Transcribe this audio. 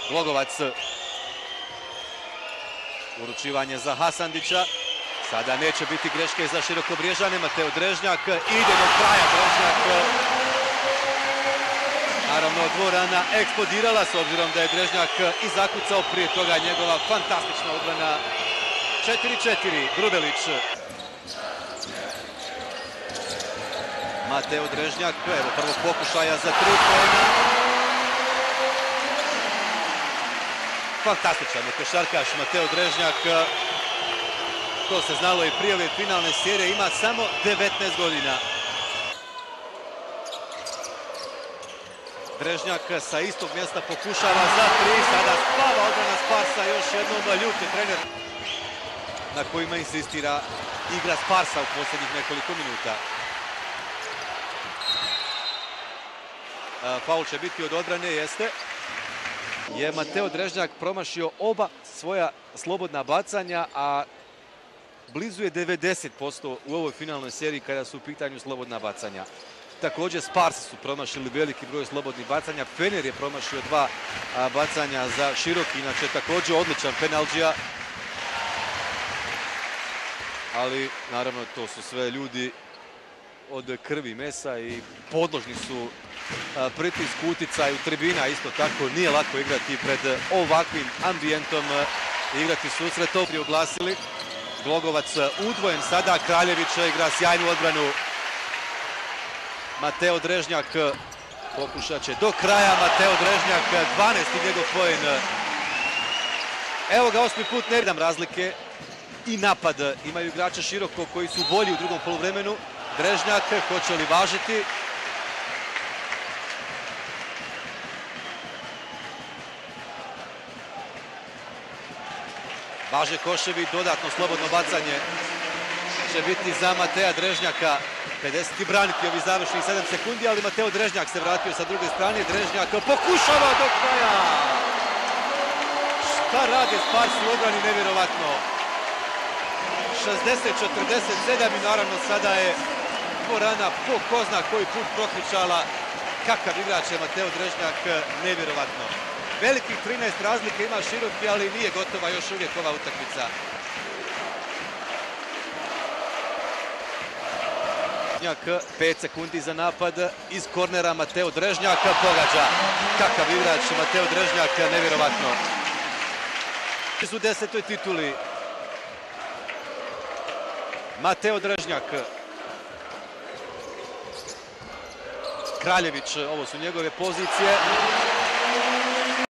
Glogovac. Uručivanje za Hasandića. Sada neće biti greške za Širokobriježane. Mateo Drežnjak ide do kraja. Drežnjak, naravno, dvorana eksplodirala s obzirom da je Drežnjak i zakucao prije toga njegova fantastična odbrana. 4-4, Grubelić. Mateo Drežnjak, evo prvog pokušaja za 3 poena. Fantastičan je košarkaš Mateo Drežnjak. To se znalo i prije ove finalne serije, ima samo 19 godina. Drežnjak sa istog mjesta pokušava za 3, sada spava odbrana Sparsa, još jednom ljut je trener na kojima insistira igra Sparsa u posljednjih nekoliko minuta. Faul će biti od odbrane, jeste. Je Mateo Drežnjak promašio oba svoja slobodna bacanja, a blizu je 90% u ovoj finalnoj seriji kada su u pitanju slobodna bacanja. Također Sparsi su promašili veliki broj slobodnih bacanja. Fener je promašio 2 bacanja za Široki, inače također odličan penaldžija. Ali naravno to su sve ljudi od krvi i mesa i podložni su pritisku, uticaju tribina. Isto tako nije lako igrati pred ovakvim ambijentom, igrati susret. To prioglasili. Glogovac udvojen sada, Kraljević igra sjajnu odbranu. Mateo Drežnjak pokušat će do kraja. Mateo Drežnjak, 12. njegov poen. Evo ga 8. put, ne vidim razlike. I napad imaju igrače Široko koji su bolji u drugom poluvremenu. Drežnjak, hoće li važiti? Važe koševi, dodatno slobodno bacanje će biti za Matea Drežnjaka. 50 braniti ovi završnih 7 sekundi, ali Mateo Drežnjak se vratio sa druge strane. Drežnjak pokušava do kraja. Šta rade Sparsi u odbrani, nevjerovatno. 60-47 i naravno sada je dvorana po ko zna koji put prokričala. Kakav igrač je Mateo Drežnjak, nevjerovatno. Velikih 13 razlike ima Široki, ali nije gotova još uvijek ova utakmica. 5 sekundi za napad iz kornera. Mateo Drežnjak pogađa. Kakav igrač Mateo Drežnjak, nevjerovatno. U 10. tituli Mateo Drežnjak. Kraljević, ovo su njegove pozicije.